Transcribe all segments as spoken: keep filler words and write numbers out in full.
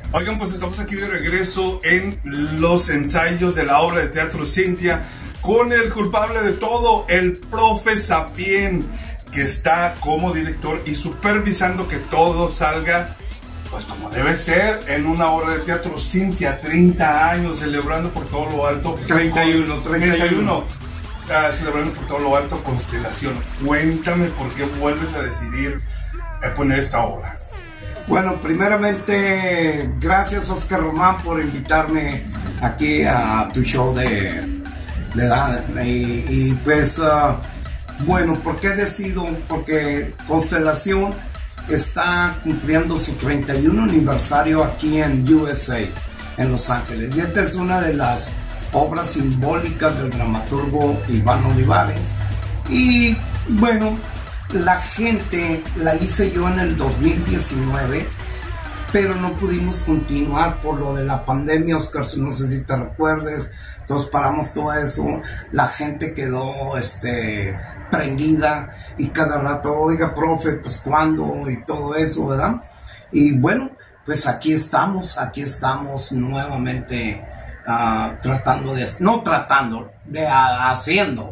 Oigan, pues estamos aquí de regreso en los ensayos de la obra de teatro Cintia con el culpable de todo, el profe Sapien, que está como director y supervisando que todo salga pues como debe ser en una obra de teatro Cintia. Treinta años celebrando por todo lo alto. treinta y uno, treinta y uno. Uh, celebrando por todo lo alto Constelación. Cuéntame por qué vuelves a decidir a poner esta obra. Bueno, primeramente, gracias Oscar Román por invitarme aquí a tu show de, de edad. Y, y pues, uh, bueno, ¿por qué decido? Porque Constelación está cumpliendo su treinta y uno aniversario aquí en U S A, en Los Ángeles. Y esta es una de las obras simbólicas del dramaturgo Iván Olivares. Y bueno, la gente la hice yo en el dos mil diecinueve, pero no pudimos continuar por lo de la pandemia, Oscar, no sé si te recuerdes. Entonces paramos todo eso, la gente quedó este, prendida y cada rato, oiga, profe, pues cuándo y todo eso, ¿verdad? Y bueno, pues aquí estamos, aquí estamos nuevamente uh, tratando de, no tratando, de uh, haciendo.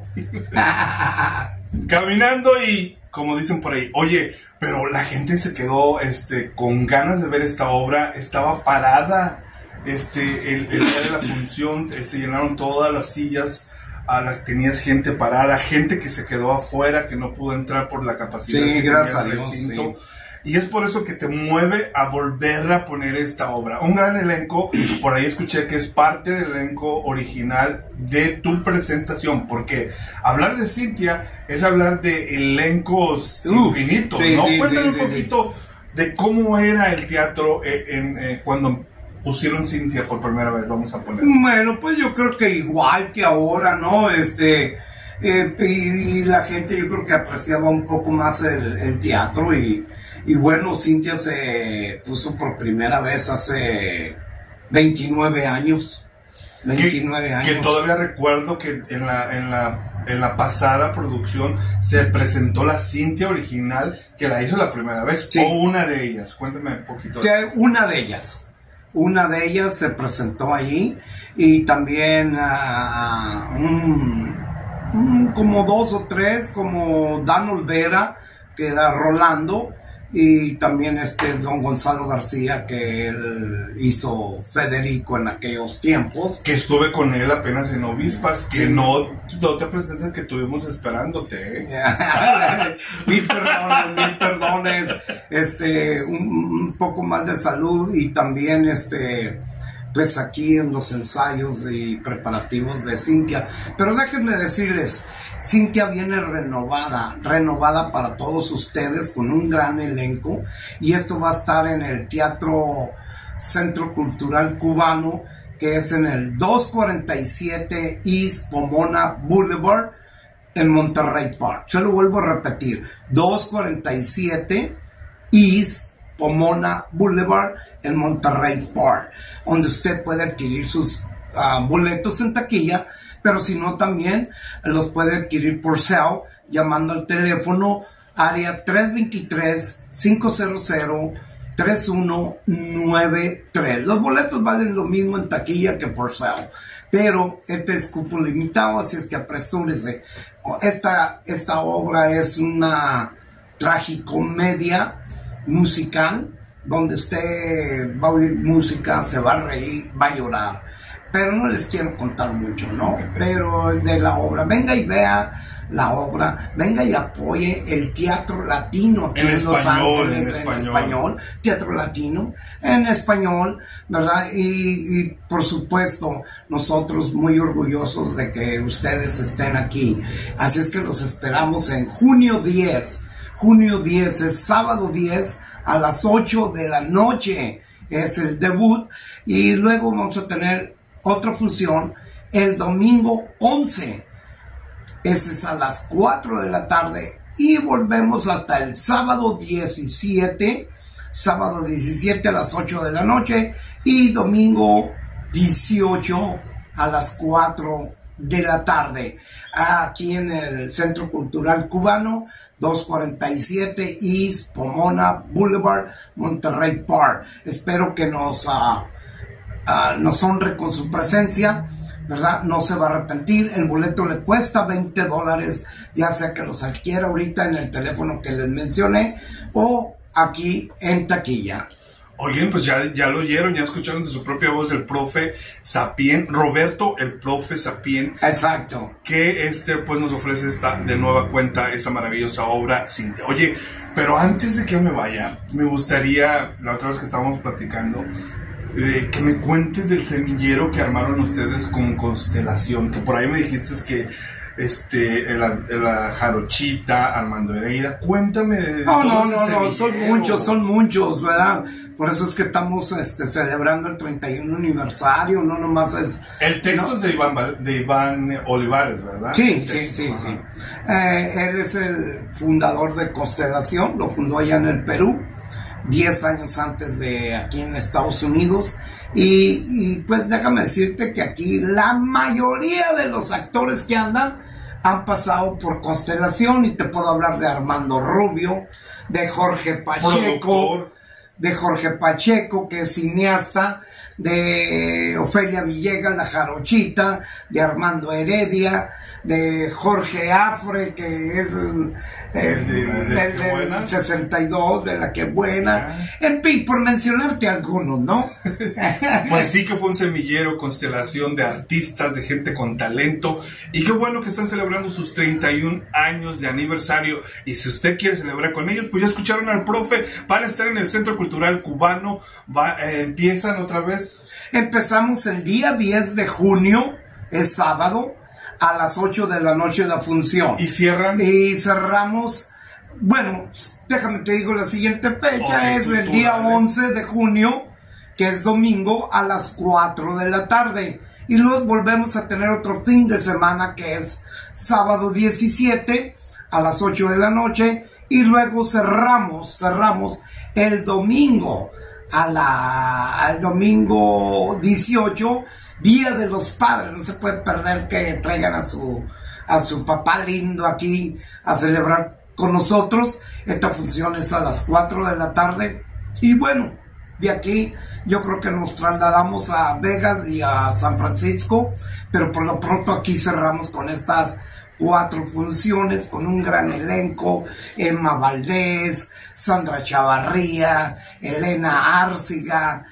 Caminando y, como dicen por ahí, oye, pero la gente se quedó este, con ganas de ver esta obra, estaba parada este, el, el día de la función, eh, se llenaron todas las sillas, a la, tenías gente parada, gente que se quedó afuera, que no pudo entrar por la capacidad sí, que gracias a tenía el Dios, recinto. Sí. Y es por eso que te mueve a volver a poner esta obra. Un gran elenco, por ahí escuché que es parte del elenco original de tu presentación, porque hablar de Cintia es hablar de elencos Uf, infinitos, sí, ¿no? Sí, Cuéntame sí, un poquito sí. de cómo era el teatro en, en, en, cuando pusieron Cintia por primera vez, vamos a poner. Bueno, pues yo creo que igual que ahora, ¿no? Este, eh, y, y la gente yo creo que apreciaba un poco más el, el teatro y... Y bueno, Cintia se puso por primera vez hace veintinueve años. veintinueve que, años. Que todavía recuerdo que en la, en la, en la pasada producción se presentó la Cintia original, que la hizo la primera vez. Sí. O una de ellas. Cuéntame un poquito. Que una de ellas. Una de ellas se presentó allí. Y también uh, un, un, como dos o tres, como Dan Olvera, que era Rolando. Y también este don Gonzalo García, que él hizo Federico en aquellos tiempos. Que estuve con él apenas en Ovispas, que sí. no, no te presentes, que estuvimos esperándote. ¿eh? mil perdones, mil perdones. Este, un, un poco mal de salud y también este, pues aquí en los ensayos y preparativos de Cintia. Pero déjenme decirles, Cintia viene renovada, renovada para todos ustedes con un gran elenco y esto va a estar en el Teatro Centro Cultural Cubano, que es en el doscientos cuarenta y siete East Pomona Boulevard en Monterrey Park. Yo lo vuelvo a repetir, doscientos cuarenta y siete East Pomona Boulevard en Monterrey Park, donde usted puede adquirir sus uh, boletos en taquilla. Pero si no, también los puede adquirir por sale llamando al teléfono área tres dos tres, cinco cero cero, tres uno nueve tres. Los boletos valen lo mismo en taquilla que por sale, pero este es cupo limitado, así es que apresúrese. Esta, esta obra es una tragicomedia musical donde usted va a oír música, se va a reír, va a llorar. Pero no les quiero contar mucho, ¿no? Pero de la obra, venga y vea la obra, venga y apoye el teatro latino aquí en, en Los español, Ángeles, en, en español. español, teatro latino, en español, ¿verdad? Y, y por supuesto, nosotros muy orgullosos de que ustedes estén aquí. Así es que los esperamos en junio diez. Junio diez es sábado diez a las ocho de la noche. Es el debut. Y luego vamos a tener otra función el domingo once. Ese es a las cuatro de la tarde. Y volvemos hasta el sábado diecisiete. Sábado diecisiete a las ocho de la noche. Y domingo dieciocho a las cuatro de la tarde. aquí en el Centro Cultural Cubano, doscientos cuarenta y siete East Pomona Boulevard, Monterrey Park. Espero que nos, uh, uh, nos honre con su presencia, ¿verdad? No se va a arrepentir. El boleto le cuesta veinte dólares, ya sea que los adquiera ahorita en el teléfono que les mencioné o aquí en taquilla. Oye, pues ya, ya lo oyeron, ya escucharon de su propia voz el profe Sapien, Roberto el profe Sapien. Exacto. Que este pues nos ofrece esta de nueva cuenta esa maravillosa obra Cintia. Oye, pero antes de que yo me vaya, me gustaría, la otra vez que estábamos platicando, eh, que me cuentes del semillero que armaron ustedes con Constelación, que por ahí me dijiste que este, la, la Jarochita, Armando Heredia, cuéntame de No, todo no, ese no, no, semillero. son muchos, son muchos, ¿verdad? Por eso es que estamos este, celebrando el treinta y uno aniversario, no nomás es... El texto no. es de Iván, de Iván Olivares, ¿verdad? Sí, sí, sí, Ajá. sí. Eh, él es el fundador de Constelación, lo fundó allá en el Perú, diez años antes de aquí en Estados Unidos. Y, y pues déjame decirte que aquí la mayoría de los actores que andan han pasado por Constelación, y te puedo hablar de Armando Rubio, de Jorge Pacheco, Productor. de Jorge Pacheco, que es cineasta, de Ofelia Villegas, la Jarochita, de Armando Heredia, de Jorge Afre, que es el, el, El de- de La el Que del Buena. sesenta y dos, de La Que Buena, en fin, por mencionarte algunos, ¿no? Pues sí que fue un semillero, constelación de artistas, de gente con talento, y qué bueno que están celebrando sus treinta y un años de aniversario, y si usted quiere celebrar con ellos, pues ya escucharon al profe, van a estar en el Centro Cultural Cubano, va, eh, empiezan otra vez. Empezamos el día diez de junio, es sábado, a las ocho de la noche la función. Y cierran. Y cerramos, bueno, déjame te digo la siguiente fecha, Ok, es tú- el tú día dale. once de junio, que es domingo, a las cuatro de la tarde. Y luego volvemos a tener otro fin de semana, que es sábado diecisiete, a las ocho de la noche. Y luego cerramos, cerramos el domingo, a la, al domingo dieciocho, Día de los Padres. No se puede perder que traigan a su, a su papá lindo aquí a celebrar con nosotros. Esta función es a las cuatro de la tarde. Y bueno, de aquí yo creo que nos trasladamos a Vegas y a San Francisco, pero por lo pronto aquí cerramos con estas cuatro funciones, con un gran elenco: Emma Valdés, Sandra Chavarría, Elena Árciga,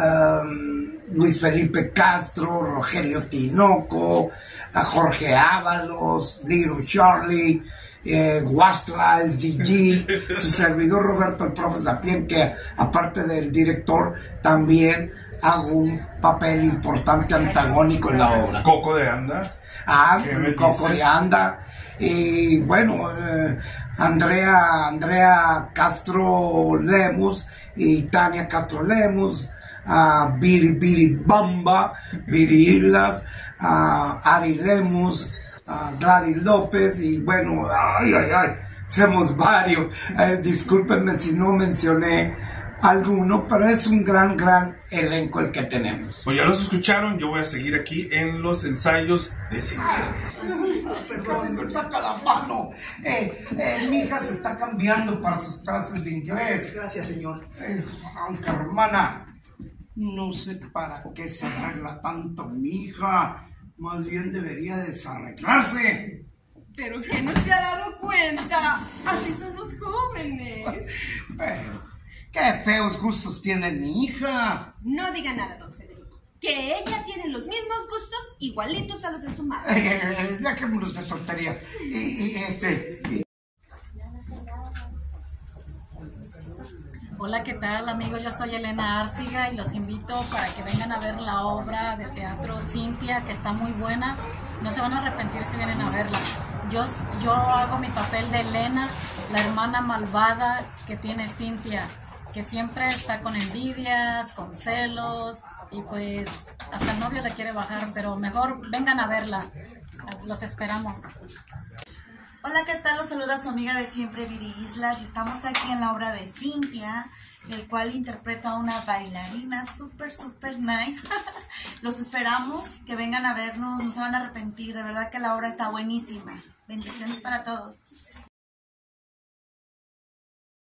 um, Luis Felipe Castro, Rogelio Tinoco, a Jorge Ábalos, Little Charlie, eh, Guastla, S D G, su servidor Roberto el profe Sapien, que aparte del director también hago un papel importante antagónico en la obra. Coco de Anda. Ah, ¿Qué me Coco dices? de Anda. Y bueno, eh, Andrea, Andrea Castro Lemus y Tania Castro Lemus, a Biri Biri Bamba, Biri Islas, a Ari Lemus, a Gladys López, y bueno, ay, ay, ay, somos varios. Eh, discúlpenme si no mencioné alguno, pero es un gran, gran elenco el que tenemos. Pues ya los escucharon, yo voy a seguir aquí en los ensayos de Cintia. Perdón, me saca la mano. Eh, eh, mi hija se está cambiando para sus clases de inglés. Gracias, señor. Eh, aunque, hermana, no sé para qué se arregla tanto mi hija. Más bien debería desarreglarse. Pero que no se ha dado cuenta. Así son los jóvenes. Pero, qué feos gustos tiene mi hija. No diga nada, don Federico. Que ella tiene los mismos gustos igualitos a los de su madre. Eh, eh, dejémonos de tontería. Y, y este... y- Hola, ¿qué tal, amigos? Yo soy Elena Árciga y los invito para que vengan a ver la obra de teatro Cintia, que está muy buena. No se van a arrepentir si vienen a verla. Yo, yo hago mi papel de Elena, la hermana malvada que tiene Cintia, que siempre está con envidias, con celos, y pues hasta el novio le quiere bajar, pero mejor vengan a verla. Los esperamos. Hola, ¿qué tal? Los saluda su amiga de siempre, Viri Islas, y estamos aquí en la obra de Cintia, el cual interpreta a una bailarina súper, súper nice. Los esperamos, que vengan a vernos, no se van a arrepentir, de verdad que la obra está buenísima. Bendiciones para todos.